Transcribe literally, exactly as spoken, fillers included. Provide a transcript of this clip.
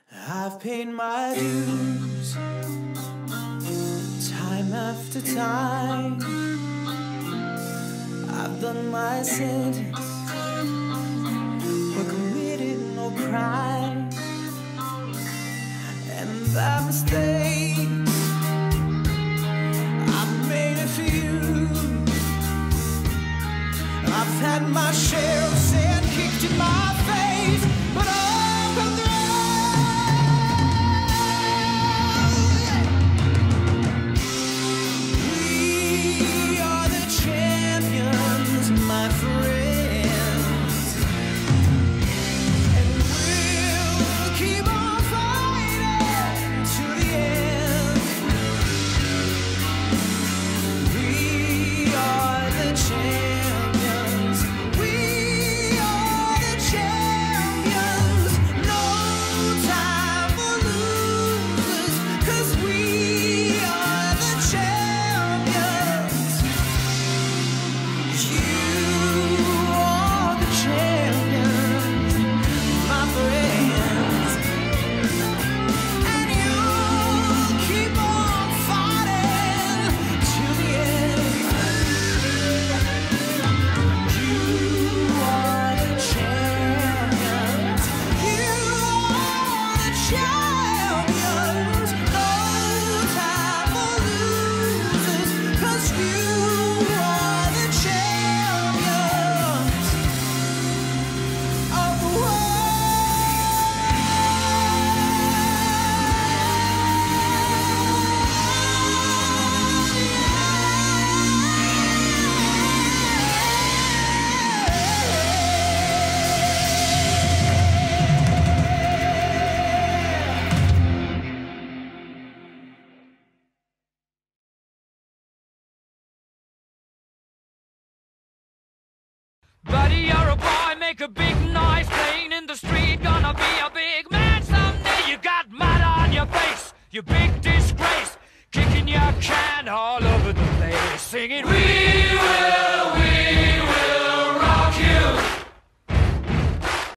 I've paid my dues, time after time. I've done my sentence, but committed no crime. And that mistakes, I've made a few. I've had my share of sand kicked in my face, but I've come through. We are the champions, my friends, and we'll keep on fighting to the end. We are the champions. We are the champions. No time for losers, 'cause we are the champions. You are the champions, my friends, and you'll keep on fighting to the end. You are the champions. You are the champions. No time for losers, 'cause you are the champions of the world. Buddy, you're a boy, make a big noise, playing in the street, gonna be a big man someday. You got mud on your face, you big disgrace, kicking your can all over the place, singing, we